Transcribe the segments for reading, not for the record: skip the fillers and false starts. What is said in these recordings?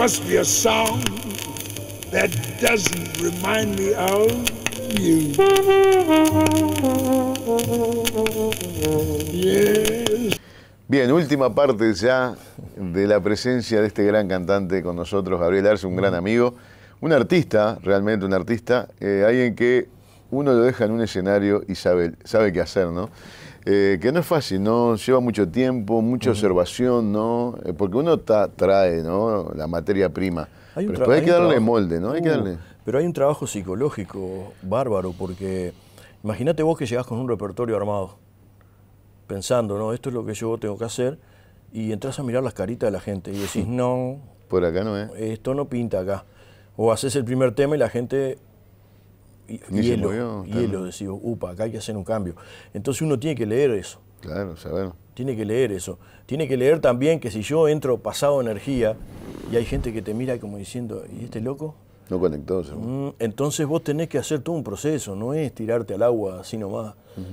must be a song that doesn't remind me of you. Yes. Bien, última parte ya de la presencia de este gran cantante con nosotros, Gabriel Arce, un gran amigo, un artista, realmente un artista, alguien que uno lo deja en un escenario y sabe qué hacer, ¿no? Que no es fácil, ¿no? Lleva mucho tiempo, mucha observación, ¿no? Porque uno trae, ¿no?, la materia prima. Pero después hay que darle molde, ¿no? Hay que darle. Pero hay un trabajo psicológico bárbaro, porque imagínate vos que llegás con un repertorio armado, pensando, ¿no? Esto es lo que yo tengo que hacer, y entras a mirar las caritas de la gente y decís, no, por acá no es. Esto no pinta acá. O haces el primer tema y la gente, hielo, decís, upa, acá hay que hacer un cambio. Entonces uno tiene que leer eso. Claro, saber. Tiene que leer eso. Tiene que leer también que si yo entro pasado energía y hay gente que te mira como diciendo, ¿y este loco? No conectó, seguro. Entonces vos tenés que hacer todo un proceso, no es tirarte al agua así nomás.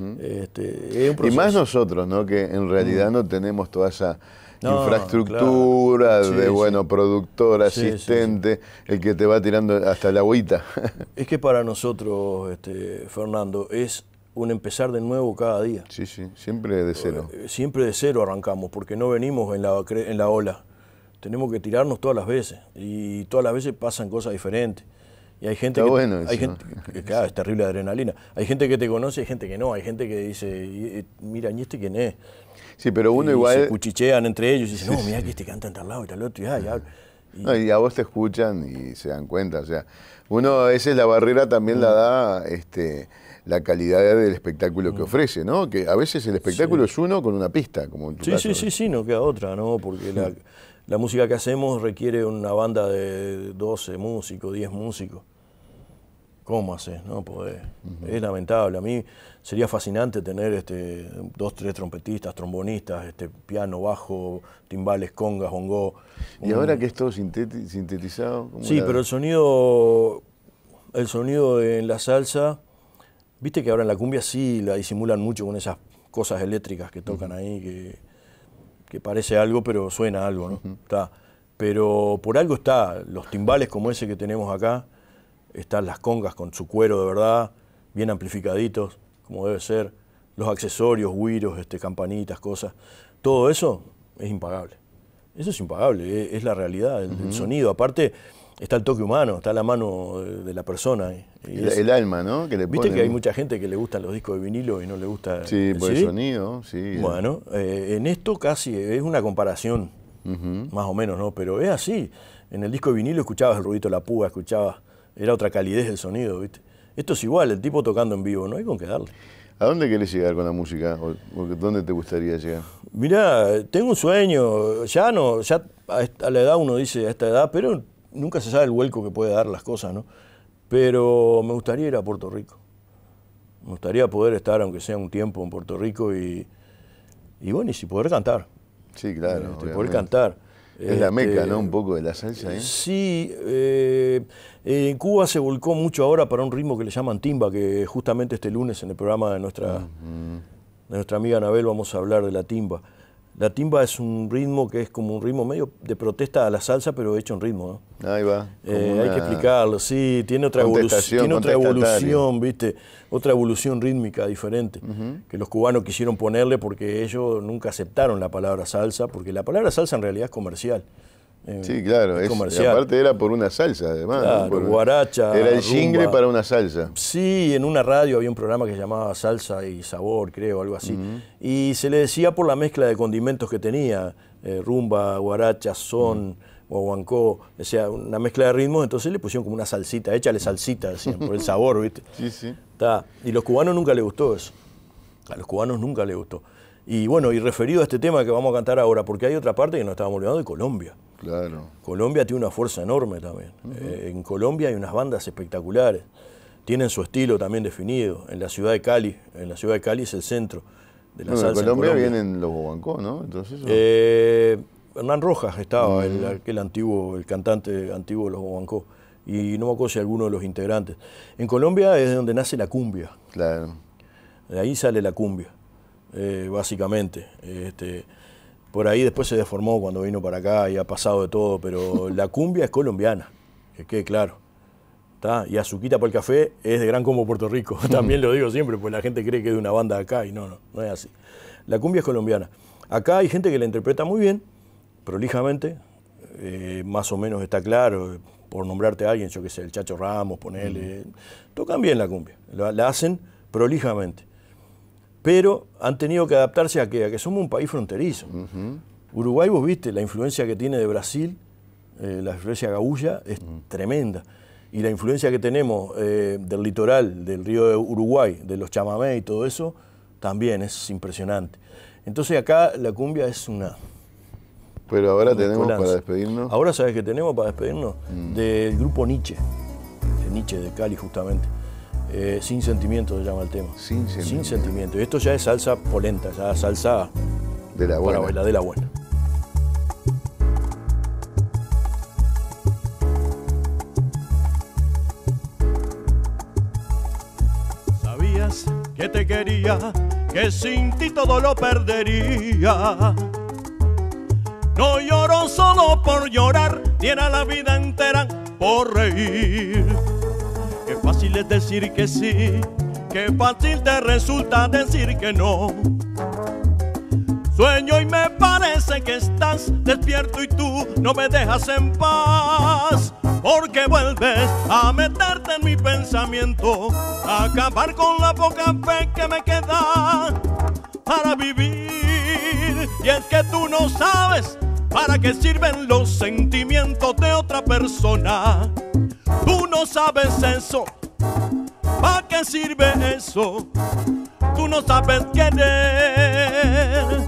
Es un proceso. Y más nosotros, ¿no?, que en realidad no tenemos toda esa infraestructura, claro, de bueno, productor, asistente, el que te va tirando hasta la agüita. Es que para nosotros, Fernando, es un empezar de nuevo cada día. Sí, sí, siempre de cero. Siempre de cero arrancamos, porque no venimos en la ola. Tenemos que tirarnos todas las veces, y todas las veces pasan cosas diferentes. Y hay gente claro, es terrible adrenalina. Hay gente que te conoce y hay gente que no. Hay gente que dice, mira, ¿y este quién es? Sí, pero uno igual... se cuchichean entre ellos y dicen, no, mira que este canta en tal lado y tal otro. Y a vos te escuchan y se dan cuenta. O sea, uno a veces la barrera también la da la calidad del espectáculo que ofrece, ¿no? Que a veces el espectáculo es uno con una pista, como en tu caso. Sí, no queda otra, ¿no? Porque la música que hacemos requiere una banda de 12 músicos, 10 músicos. ¿Cómo haces? No podés. Es lamentable. A mí sería fascinante tener 2, 3 trompetistas, trombonistas, piano, bajo, timbales, congas, bongo. ¿Y ahora que es todo sintetizado? Sí, pero el sonido en la salsa, viste que ahora en la cumbia sí la disimulan mucho con esas cosas eléctricas que tocan ahí, que parece algo, pero suena algo, ¿no? Está. Pero por algo está, los timbales como ese que tenemos acá, están las congas con su cuero de verdad, bien amplificaditos, como debe ser, los accesorios, güiros, campanitas, cosas, todo eso es impagable. Eso es impagable, es la realidad, el sonido. Aparte, está el toque humano, está la mano de la persona. El alma, ¿no? Que le Viste que hay mucha gente que le gustan los discos de vinilo y no le gusta el por el sonido, sí. Bueno, en esto casi es una comparación, más o menos, ¿no? Pero es así. En el disco de vinilo escuchabas el ruidito de la púa, era otra calidez del sonido, ¿viste? Esto es igual, el tipo tocando en vivo, no hay con qué darle. ¿A dónde querés llegar con la música? ¿O dónde te gustaría llegar? Mirá, tengo un sueño, ya a la edad uno dice a esta edad, pero nunca se sabe el vuelco que puede dar las cosas, ¿no? Pero me gustaría ir a Puerto Rico. Me gustaría poder estar, aunque sea un tiempo, en Puerto Rico y bueno, y si poder cantar. Sí, claro. Poder cantar. Es la meca, ¿no? Un poco de la salsa, ¿eh? Sí, en Cuba se volcó mucho ahora para un ritmo que le llaman timba, que justamente este lunes en el programa de nuestra amiga Anabel vamos a hablar de la timba. La timba es un ritmo que es como un ritmo medio de protesta a la salsa, pero hecho en ritmo, ¿no? Ahí va. Hay que explicarlo, sí, tiene otra evolución, ¿viste? Otra evolución rítmica diferente, que los cubanos quisieron ponerle porque ellos nunca aceptaron la palabra salsa, porque la palabra salsa en realidad es comercial. Sí, claro, es comercial. Aparte era por una salsa, además. Claro, ¿no? Guaracha, era el jingle para una salsa. Sí, en una radio había un programa que se llamaba Salsa y Sabor, creo, algo así. Y se le decía por la mezcla de condimentos que tenía, rumba, guaracha, son, guaguancó, o sea, una mezcla de ritmos, entonces le pusieron como una salsita, échale salsita, decían, por el sabor, ¿viste? Sí, sí. Y a los cubanos nunca les gustó eso. A los cubanos nunca les gustó. Y bueno, y referido a este tema que vamos a cantar ahora, porque hay otra parte que nos estábamos olvidando de Colombia. Claro. Colombia tiene una fuerza enorme también. En Colombia hay unas bandas espectaculares. Tienen su estilo también definido. En la ciudad de Cali es el centro de la salsa. En Colombia vienen los guaguancó, ¿no? Entonces, Hernán Rojas estaba, el cantante antiguo de los guaguancó. Y no me acuerdo si alguno de los integrantes. En Colombia es de donde nace la cumbia. Claro. De ahí sale la cumbia, básicamente. por ahí después se deformó cuando vino para acá y ha pasado de todo, pero la cumbia es colombiana, que quede claro. ¿Tá? Y Azuquita por el Café es de Gran Combo Puerto Rico, también lo digo siempre, pues la gente cree que es de una banda de acá y no es así. La cumbia es colombiana. Acá hay gente que la interpreta muy bien, prolijamente, más o menos está claro, por nombrarte a alguien, yo que sé, el Chacho Ramos, ponele, tocan bien la cumbia, la hacen prolijamente. Pero han tenido que adaptarse a que somos un país fronterizo. Uruguay, vos viste, la influencia que tiene de Brasil, la influencia gaúcha es tremenda. Y la influencia que tenemos del litoral, del río de Uruguay, de los chamamé y todo eso, también es impresionante. Entonces acá la cumbia es una... Pero ahora tenemos para despedirnos... Ahora, ¿sabes qué tenemos para despedirnos? Del grupo Nietzsche, de Nietzsche, de Cali justamente. Sin sentimiento se llama el tema. Sin sentimiento. Sin sentimiento. Y esto ya es salsa polenta, ya salsa de la buena. Para bailar de la buena. Sabías que te quería, que sin ti todo lo perdería. No lloro solo por llorar, diera la vida entera por reír. Qué fácil es decir que sí, qué fácil te resulta decir que no. Sueño y me parece que estás despierto y tú no me dejas en paz, porque vuelves a meterte en mi pensamiento, a acabar con la poca fe que me queda para vivir. Y es que tú no sabes para qué sirven los sentimientos de otra persona. Tú no sabes eso, ¿para qué sirve eso? Tú no sabes querer.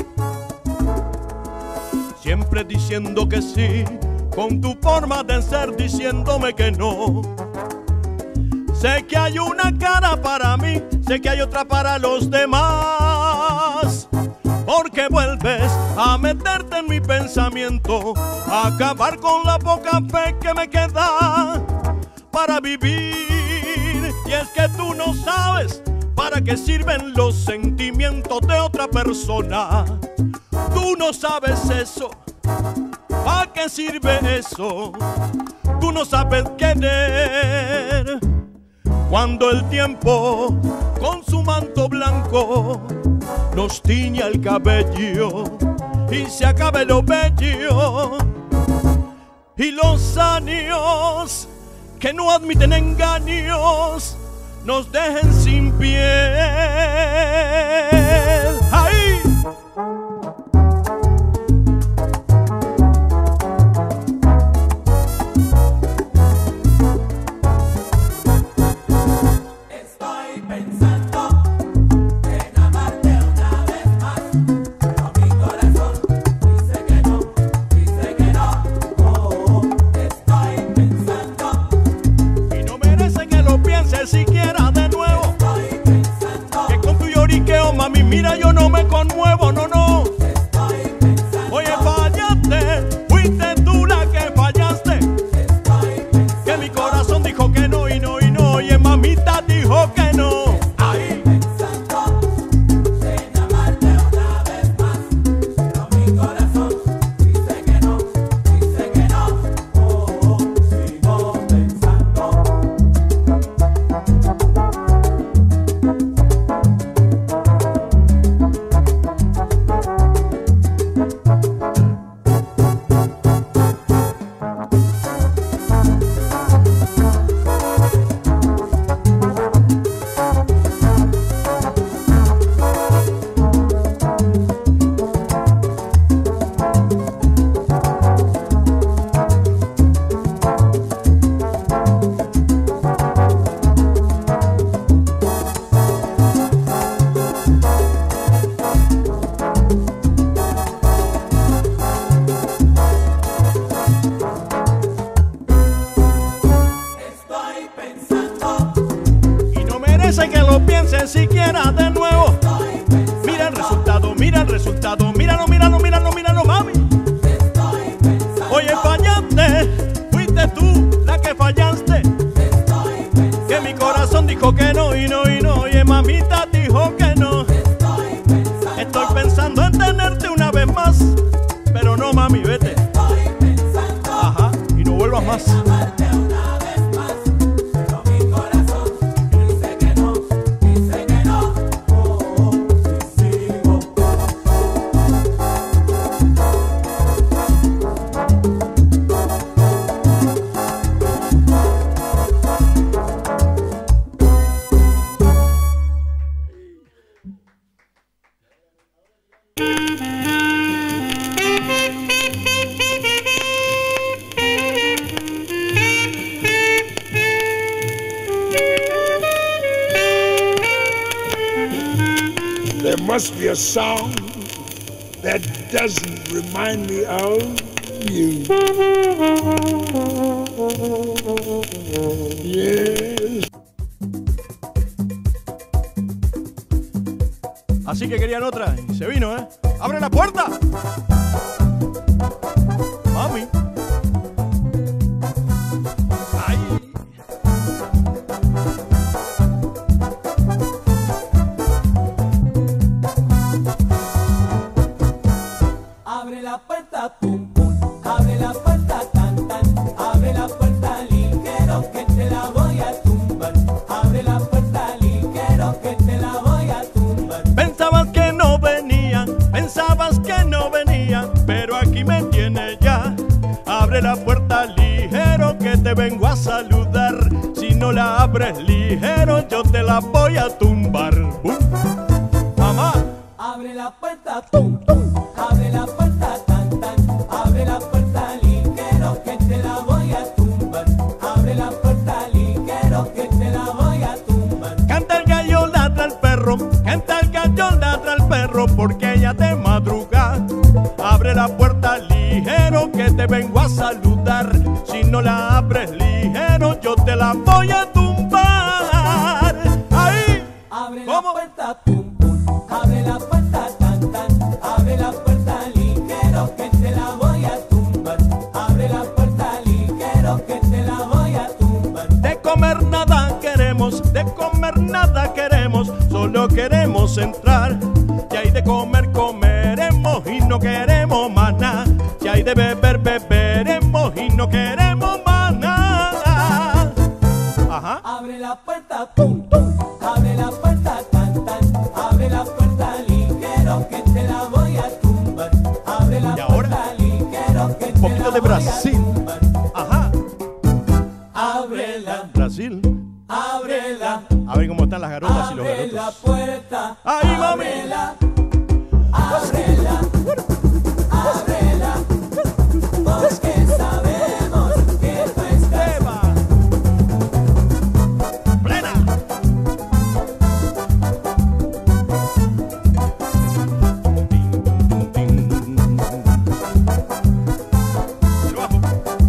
Siempre diciendo que sí, con tu forma de ser diciéndome que no. Sé que hay una cara para mí, sé que hay otra para los demás, porque vuelves a meterte en mi pensamiento, a acabar con la poca fe que me queda para vivir. Y es que tú no sabes para qué sirven los sentimientos de otra persona. Tú no sabes eso, ¿para qué sirve eso? Tú no sabes querer. Cuando el tiempo con su manto blanco nos tiña el cabello y se acabe lo bello, y los años que no admiten engaños nos dejen sin piel. ¡Ahí! Estoy pensando en amarte una vez más, pero mi corazón dice que no, dice que no. Oh, estoy pensando. Y no merece que lo pienses siquiera de nuevo. Estoy pensando. Que con tu lloriqueo, mami, mira, yo no me conmuevo, no, no. Estoy pensando. Oye, fallaste, fuiste tú la que fallaste. Estoy pensando. Que mi corazón dijo que no y no y no. Oye, mamita dijo que no. Ahí. Pensando en amarte una vez más, pero mi corazón dice que no, dice que no. Oh, sigo pensando. Estoy pensando. Y no merece que lo pienses siquiera de nuevo. Estoy pensando. Mira el resultado, mira el resultado. Míralo, míralo, míralo, míralo, mami. Estoy pensando. Oye, fallaste, fuiste tú la que fallaste. Estoy pensando. Que mi corazón dijo que no y no y no. Oye, mamita dijo que no. Estoy pensando. Estoy pensando en tenerte una vez más, más. amarte una vez más, pero mi corazón dice que no, dice que no. Oh, y sigo. There must be a song that doesn't remind me of you. Yes. Así que querían otra y se vino, ¿eh? ¡Abre la puerta! Mami. Ay. Abre la puerta, pum pum, abre la puerta, tan tan, abre la puerta ligero que te la voy a tumbar. Abre la puerta ligero que te la voy a tumbar. Pensabas que no venía, pero aquí me tiene ya. Abre la puerta ligero que te vengo a saludar. Si no la abres ligero, yo te la voy a tumbar. Mamá. Abre la puerta, pum pum, abre la puerta, tan tan, abre la puerta ligero que te la voy a tumbar. Abre la puerta ligero que te la voy a tumbar. Canta el gallo, ladra el perro, canta el gallo, ladra el perro, porque ella te madruga. Abre la puerta ligero que te vengo a saludar. Si no la abres ligero, yo te la voy a tumbar. Ahí. Abre la ¿Cómo? puerta, pum pum, abre la puerta, tan tan, abre la puerta ligero que te la voy a tumbar. Abre la puerta ligero que te la voy a tumbar. De comer nada queremos, solo queremos entrar. Y hay de comer, comeremos y no queremos más nada. Y hay de beber, beberemos y no queremos más nada. Ajá. Abre la puerta, pum pum, abre la puerta, tan tan, abre la puerta ligero que te la voy a tumbar. Abre la ¿Y ahora? puerta ligero que te Un poquito la de voy a Brasil. tumbar. Ajá. Ábrela, Brasil. ábrela, A ver cómo están las garotas y los abre la garotos. puerta. ¡Ay, mami! Ábrela, ábrela, ábrela, porque sabemos que tú estás. ¡Eva! ¡Plena! El bajo.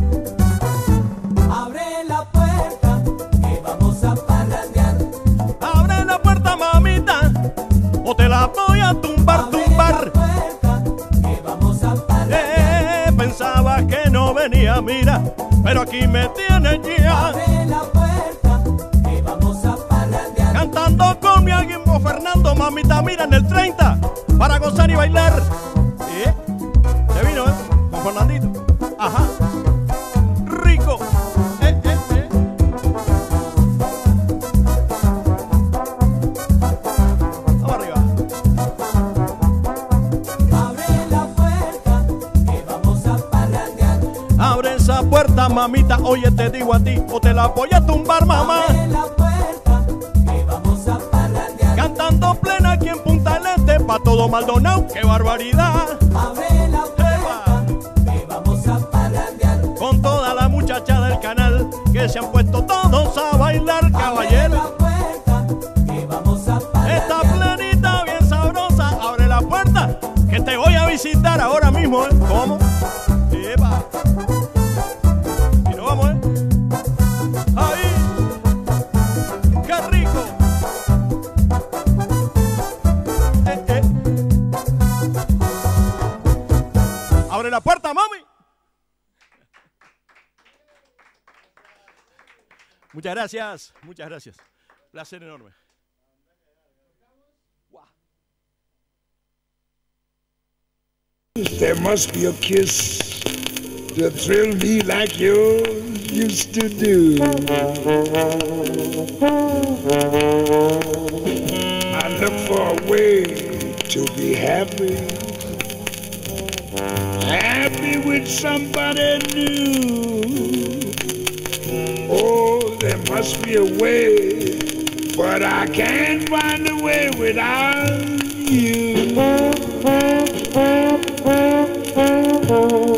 Abre la puerta, que vamos a parrandear. Abre la puerta, mamita, o te la voy a tumbar, Abre tumbar. la puerta, que vamos a parrandear. Pensaba que no venía, mira, pero aquí me tienes ya. Abre la puerta, que vamos a parrandear. Cantando con mi amigo Fernando, mamita, mira en el 30, para gozar y bailar. Se vino, con Fernandito. Ajá. Rico. Vamos arriba. Abre la puerta, que vamos a parrandear. Abre esa puerta, mamita, oye, te digo a ti, o te la voy a tumbar, mamá. Abre la puerta, que vamos a parrandear. Cantando plena aquí en Punta del Este, pa' todo Maldonado, qué barbaridad. Abre la puerta, que vamos a parrandear. Con toda la muchacha del canal, que se han puesto todos a bailar, Abre caballero. la puerta, que vamos a Esta parrandear. plenita bien sabrosa, abre la puerta, que te voy a visitar ahora mismo, ¿eh? ¿Cómo? ¡Epa! Y nos vamos, ¿eh? ¡Ahí! ¡Qué rico! ¡Abre la puerta, mami! Muchas gracias, muchas gracias. Placer enorme. There must be a kiss to thrill me like yours used to do. I look for a way to be happy, happy with somebody new. Oh, there must be a way, but I can't find a way without you.